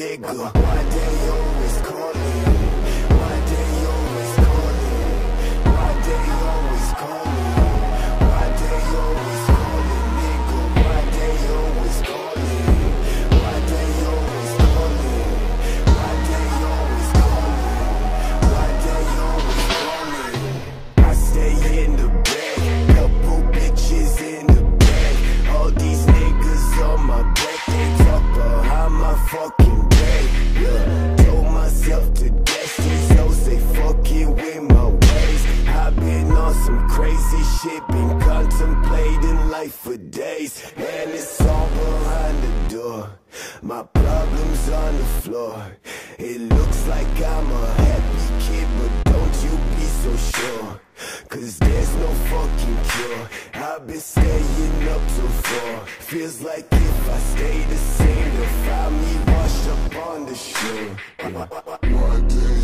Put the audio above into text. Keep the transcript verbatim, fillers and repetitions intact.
nigga. Why they always calling? Why they always calling? Why they always calling? Why they always calling, nigga? Why they always calling? Why they always calling? Why they always calling? Why they always calling? I stay in the bed, couple bitches in the bed. All these niggas on my back, they talk behind my fucking back. Yeah, told myself to dash these hoes, they fucking with my ways. I've been on some crazy shit, been contemplating life for days, and it's all behind the door. My problems on the floor. It looks like I'm a happy kid, but don't you be so sure, cause there's no fucking cure. I've been staying up till four. Feels like if I stay the same, they'll find me washed up on the shore. Why, why, why, why